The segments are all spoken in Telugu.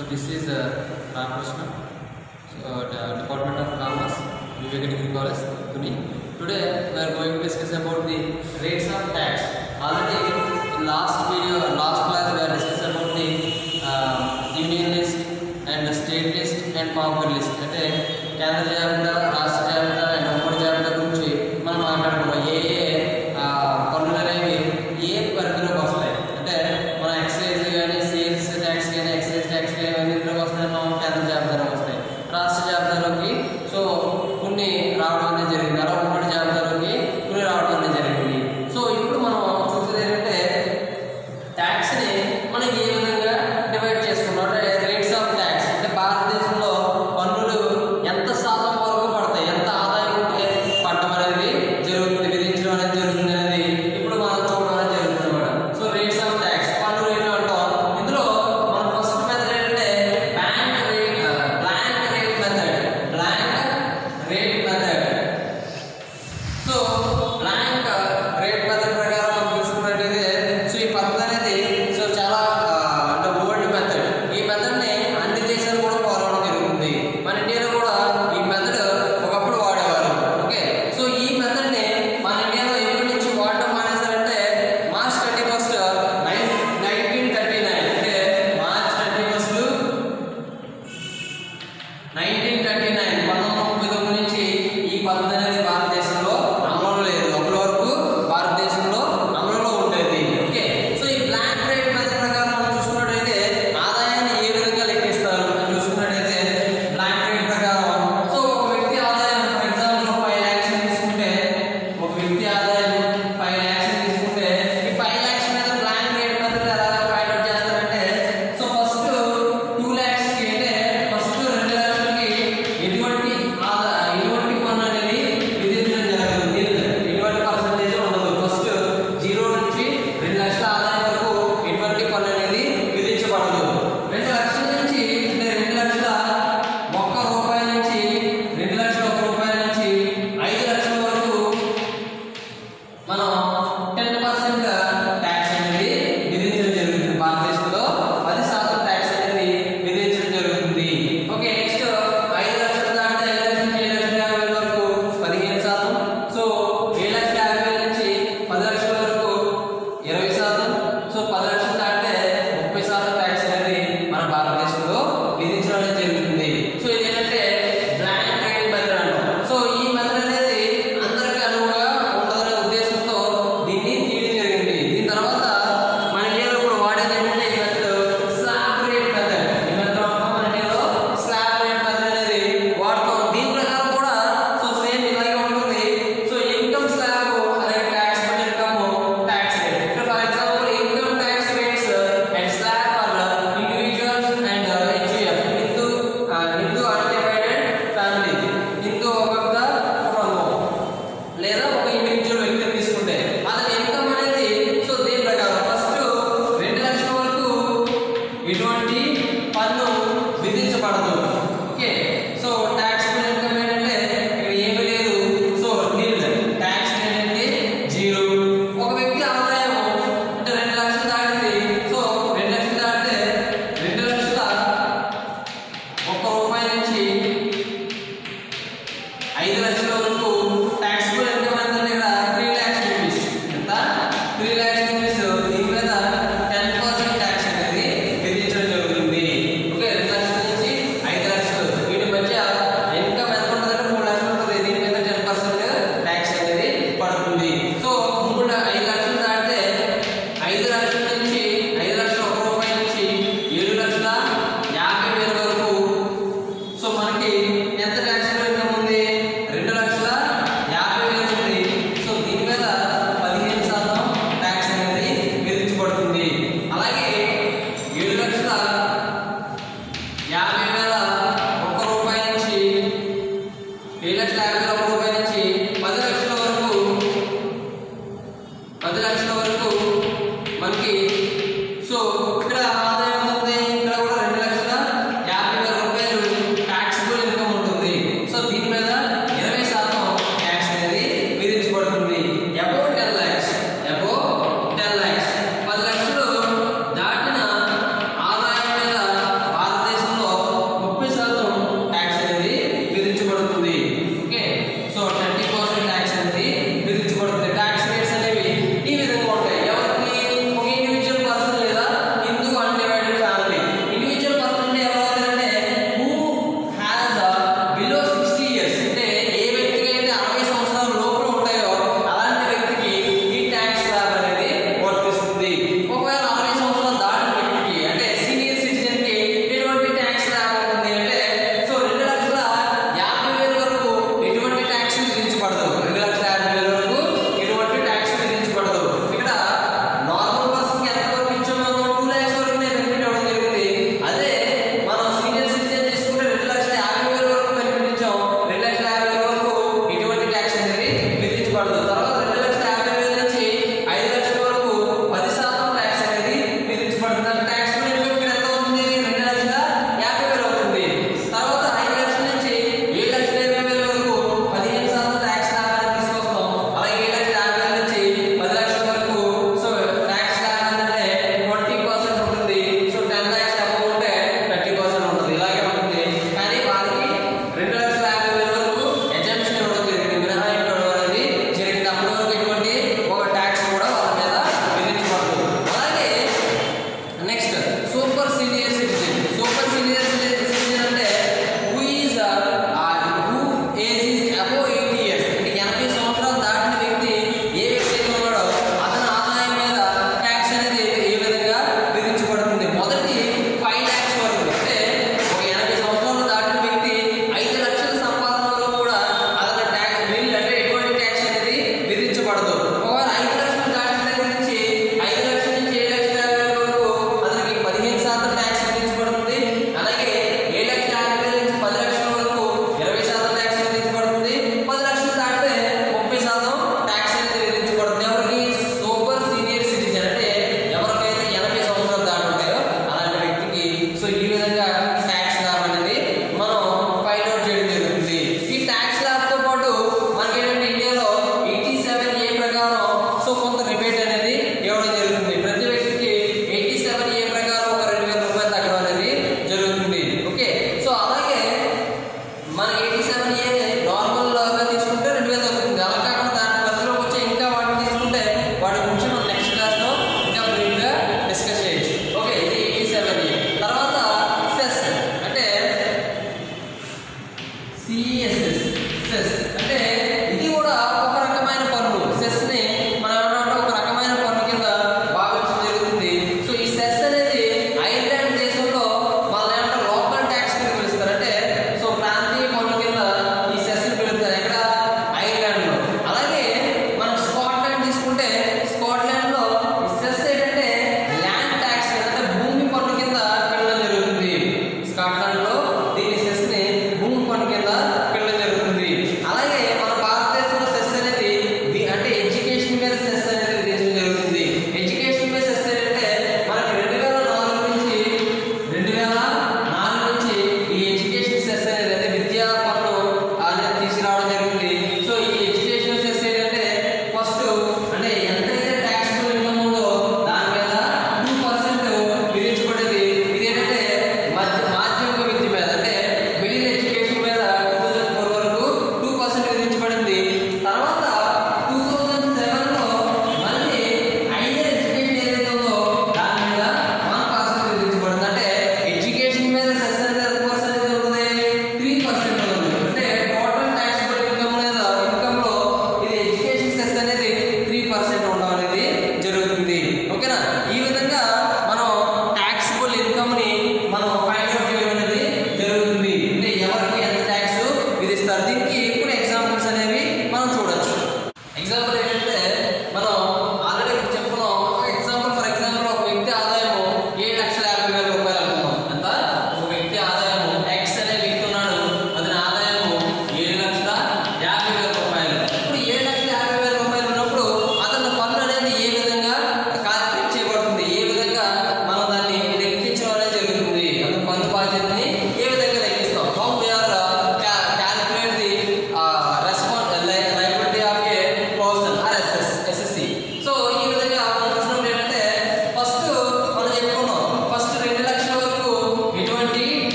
So this is Ramakrishna, Department of Commerce, Viveka Degree College, Pune. Today we are going to discuss about the rates of tax. Already in last class we are discussed about the union list and state list and common list. అంటే కేంద్ర జాబితా, రాష్ట్ర జాబితా అండ్ ఉమ్మడి జాబితా గురించి మనం మాట్లాడుకున్నాం. పన్నులు అనేవి ఏ పరిధిలోకి వస్తాయి అంటే మన ఎక్సైజ్ కానీ సేల్స్ ట్యాక్స్ కానీ ఎక్సైజ్ ట్యాక్స్ కానీ ఇవన్నీ ఇందులోకి వస్తాయి, మనం కేంద్ర జాబితాలోకి వస్తాయి. రాష్ట్ర జాబితాలోకి సో కొన్ని రావడం అనేది జరిగింది, అలా ఉమ్మడి జాబితాలోకి కొన్ని రావడం అనేది జరిగింది. సో ఇప్పుడు మనం చూసేది ఏంటంటే ట్యాక్స్ని మనం ఏ విధంగా డివైడ్ చేసుకున్నాం అంటే రేట్స్ ఆఫ్ ట్యాక్స్ అంటే భారతదేశంలో పన్నులు ఎంత శాతం వరకు పడతాయి, ఎంత ఆదాయం ఉంటే పడటం అనేది జరుగుతుంది, విధించడం అనేది జరుగుతుంది అనేది ఇప్పుడు మనం చూడడం అనేది జరుగుతుంది అనమాట. సో రేట్స్ ఆఫ్ ట్యాక్స్ పన్ను రేట్లు అంటాం. ఇందులో మన ఫస్ట్ మెథడ్ ఏంటంటే blank rate method. So blank rate method ప్రకారం మనం చూసుకున్నట్టయితే సో ఈ పద్ధతి అనేది సో చాలా అంటే ఓల్డ్ మెథడ్. ఈ మెథడ్ని అన్ని దేశాలు కూడా ఫాలో అవడం జరుగుతుంది. మన ఇండియాలో కూడా ఈ మెథడ్ ఒకప్పుడు వాడేవారు. ఓకే, సో ఈ మెథడ్ని మన ఇండియాలో ఎప్పటి నుంచి వాడడం మానేశారంటే మార్చ్ 31, 1939 అంటే మార్చ్ 31, 1939 నుంచి ఈ పద్ధతి అనేది భారతదేశంలో అమలులో లేదు. అప్పటి వరకు భారతదేశంలో అమలులో ఉండేది. ఓకే, సో ఈ బ్లాంక్ రేట్ మెథడ్ ప్రకారం మనం చూసుకున్నట్టయితే ఆదాయాన్ని ఏ విధంగా లెక్కిస్తారు అని చూసుకున్నట్టయితే బ్లాంక్ రేట్ ప్రకారం సో ఒక వ్యక్తి ఆదాయం ఫర్ ఎగ్జాంపుల్ 5 lakhs తీసుకుంటే ఒక వ్యక్తి ఆదాయం 5 lakhs తీసుకుంటే ఈ 5 lakhs మీద బ్లాంక్ రేట్ మెథడ్ ఎలా ఫైండ్ అవుట్ చేస్తారంటే సో ఫస్ట్ 2 lakhs కి అంటే ఫస్ట్ 2 లక్షలకి ఎటువంటి పన్ను అనేది విధించడం జరుగుతుంది. ఎటువంటి పర్సెంటేజ్ ఉండదు. ఫస్ట్ 0 నుంచి 2 లక్షల ఆదాయం వరకు ఎటువంటి పన్ను అనేది విధించబడదు. 2 లక్షల నుంచి అంటే 2 లక్షల రూపాయల నుంచి 2 లక్షల రూపాయల నుంచి 5 లక్షల వరకు మనం 10% ట్యాక్స్ అనేది విధించడం జరుగుతుంది. భారతదేశంలో 10% ట్యాక్స్ అనేది విధించడం జరుగుతుంది. ఓకే, నెక్స్ట్ 5 లక్షలు దాటితే 5 లక్షల నుంచి 7,50,000 వరకు 15%. సో 7,50,000 నుంచి 10 లక్షల వరకు 20%. సో 10 లక్షలు దాటితే 30% ట్యాక్స్ అనేది మన భారతదేశంలో విధించడం అనేది జరుగుతుంది. సో ఇది ఏంటంటే బ్లాంక్ రేట్ మెథడ్ అంటాం. సో ఈ మెథడ్ అనేది అందరికీ అనువుగా ఉంటుందనే ఉద్దేశంతో దీన్ని తీయడం జరిగింది. దీని తర్వాత మన ఇండియాలో కూడా వాడేది ఏంటంటే ఈ మెథడ్ స్లాబ్ రేట్ మెథడ్. ఈ మెథడ్ మన ఇండియాలో స్లాబ్ రేట్ మెథడ్ అనేది వాడతాం. దీని ప్రకారం కూడా సో సేమ్ ఇలాగే ఉంటుంది. సో ఇన్కమ్ స్లాబ్ అలాగే tax per income tax rate. ఇక్కడ for example income tax rates and slab for individuals and HUF Hindu undivided family. Hindu ఒక కుటుంబం లేదా ఒక ఇండివిజువల్ వ్యక్తిని తీసుకుంటే అతని ఇన్కమ్ అనేది సో దీని ప్రకారం ఫస్ట్ 2 లక్షల వరకు ఎటువంటి పన్ను విధించబడదు. Okay, so tax per income ఏంటంటే ఇక్కడ ఏమీ లేదు. సో నిల్ ట్యాక్స్ ఏంటంటే 0. ఒక వ్యక్తి ఆదాయం అంటే 2 లక్షలు దాటింది. సో 2 లక్షలు దాటితే 2 లక్షల రూపాయల నుంచి 5 లక్షల వరకు ట్యాక్స్ పర్ ఇన్కమ్ ఎంత ఇక్కడ 3 lakhs rupees. ఎంత 3 lakhs rupees. దీని మీద 10% ట్యాక్స్ అనేది విధించడం జరుగుతుంది.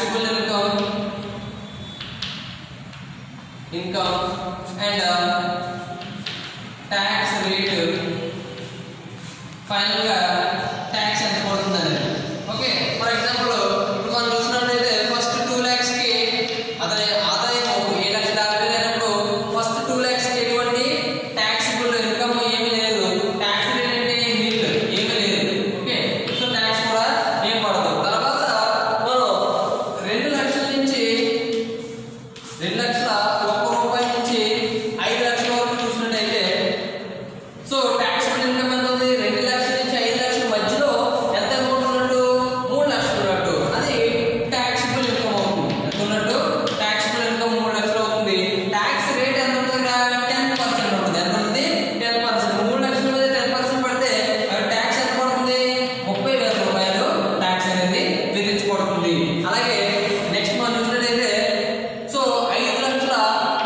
taxable income and tax rate final గా ట్యాక్స్ ఎంత పడుతుందని. ఓకే, ఫర్ ఎగ్జాంపుల్ ఇప్పుడు మనం చూసినట్లయితే ఫస్ట్ 2 lakhs కి అతని ఆదాయం 7,50,000 అయినప్పుడు ఫస్ట్ 2 lakhs కి ఎటువంటి ట్యాక్సిబుల్ ఇన్కమ్ ఏమీ లేదు, ట్యాక్స్ రేట్ అంటే నిల్ ఏమీ లేదు. ఓకే, సో ట్యాక్స్ కూడా ఏం పడదు. తర్వాత మనం 2 లక్షల నుంచి 2 లక్షల 1 రూపాయి నుంచి 5 లక్షల వరకు చూసినట్లయితే సో ట్యాక్సిబుల్ ఇన్కమ్ ఎంత ఉంది? 2 లక్షల నుంచి 5 లక్షల మధ్యలో ఎంత అమౌంట్ ఉన్నట్టు? 3 లక్షలు ఉన్నట్టు. అది ట్యాక్సిబుల్ ఇన్కమ్ అవుతుంది. ఎంత ఉన్నట్టు? ట్యాక్సిబుల్ ఇన్కమ్ 3 లక్షలు అవుతుంది. ట్యాక్స్ రేట్ ఎంత ఉంటుంది? 10% ఉంటుంది. ఎంత ఉంటుంది? 10%. 3 లక్షల మీద 10% పడితే ట్యాక్స్ ఎంత పడుతుంది? 30,000 రూపాయలు ట్యాక్స్ అనేది విధించబడుతుంది. అలాగే నెక్స్ట్ మనం చూసినట్లయితే సో 5 లక్షల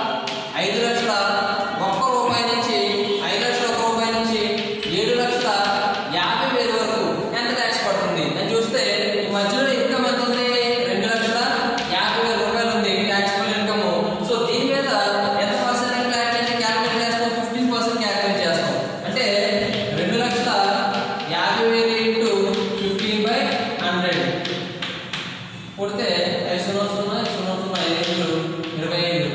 1 రూపాయి నుంచి 5 లక్షల 1 రూపాయి నుంచి 7,50,000 వరకు ఎంత ట్యాక్స్ పడుతుంది అని చూస్తే ఈ మధ్యలో ఇన్కమ్ ఎంత ఉంది? 2,50,000 రూపాయలు ఉంది ట్యాక్సిబుల్ ఇన్కమ్. సో దీని మీద ఎంత పర్సెంట్ క్యాల్కులేట్ చేస్తాం? 15% క్యాల్కులేట్ చేస్తాం. అంటే 2,50,000 ఇంటూ 15/100 కొడితే 5,0,0,5,0,0,5,000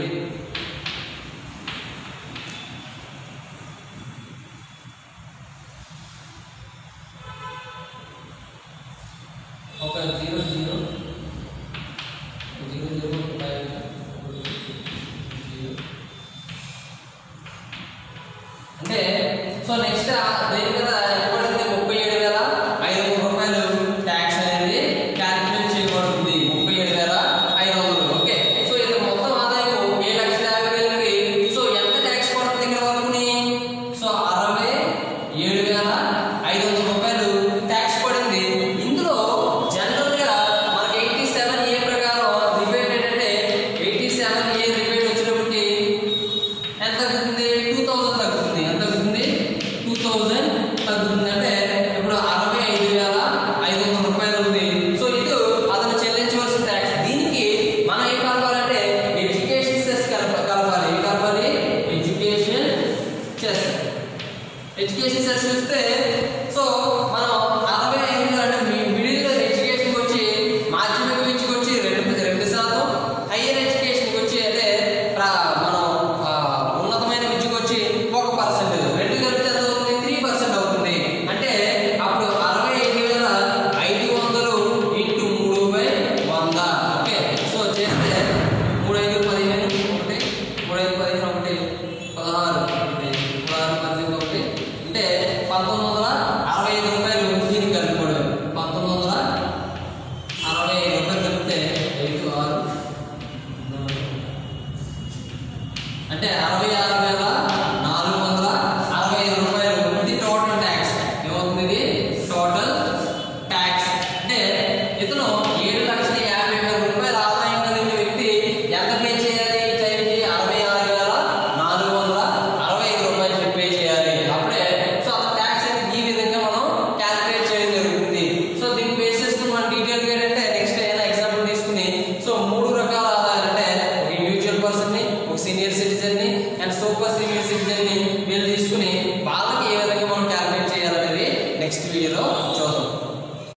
ఒక 0,0,0,0,0,5 అంటే సో నెక్స్ట్ దేని మీద ఎప్పుడైతే 37,500 రూపాయలు ట్యాక్స్ అనేది క్యాల్కులేట్ చేయబడుతుంది. 37,500. ఓకే, సో ఇది మొత్తం ఆదాయం 7,50,000కి సో ఎంత ట్యాక్స్ పడుతుంది ఇక్కడ వరకుని? సో 67,500 రూపాయలు ట్యాక్స్ పడింది. ఇందులో జనరల్ గా మనకి 87A ప్రకారం రిబేట్ ఏంటంటే 87A రిబేట్ వచ్చినప్పటికి ఎంత తగ్గుతుంది? 2,000 తగ్గుతుంది. ఎంత తగ్గుతుంది? 2,000 తగ్గుతుంది. అంటే ఇప్పుడు 65,500 రూపాయలు ఉంది. సో ఇది అతను చెల్లించవలసిన ట్యాక్స్. దీనికి మనం ఏం కలపాలంటే ఎడ్యుకేషన్ సెస్ కలపాలి. ఏం కలపాలి? Education cess. ఎడ్యుకేషన్ సెస్ ఇస్తే సో మనం 65 అంటే మిడిల్ ఎడ్యుకేషన్ వచ్చి మాధ్యమిక విద్యకు వచ్చి 2%, హైయర్ ఎడ్యుకేషన్ వచ్చి అంటే మనం ఉన్నతమైన విద్యకు వచ్చి 1%, రెండు కలిపితే ఎంత అవుతుంది? 3% అవుతుంది. అంటే అప్పుడు 65,500 ఇంటూ 3/100. ఓకే, సో చేస్తే 3,5,15 ఒకటి 3,5,15 16 అంటే 1,965 రూపాయలు దీనికి కలుపుకోవడం. 1,965 రూపాయలు కలిపితే 5,6 అంటే 66,465 రూపాయలు. ఇది టోటల్ ట్యాక్స్. ఏమవుతుంది? ఇది టోటల్ ట్యాక్స్. అంటే ఇతను 7,50,000 రూపాయల ఆదాయం కలిగిన వ్యక్తి ఎంత పే చేయాలి? టైంకి 66,465 రూపాయలు పే చేయాలి. అప్పుడే సో ఆ ట్యాక్స్ ఈ విధంగా మనం క్యాల్కులేట్ చేయడం జరుగుతుంది. సో దీని బేసిస్ మనం డీటెయిల్ గా ఏంటంటే నెక్స్ట్ ఏదైనా ఎగ్జాంపుల్ తీసుకుని సో 3 రకాల ఆదాయాలు అంటే ఒక ఇండివిజువల్ పర్సన్ ని, ఒక సీనియర్ సిటిజన్ ని అండ్ సూపర్ సీనియర్ సిటిజన్ ని వీళ్ళు తీసుకుని వాళ్ళకి ఏ విధంగా మనం క్యాల్కులేట్ చేయాలనేది నెక్స్ట్ వీడియోలో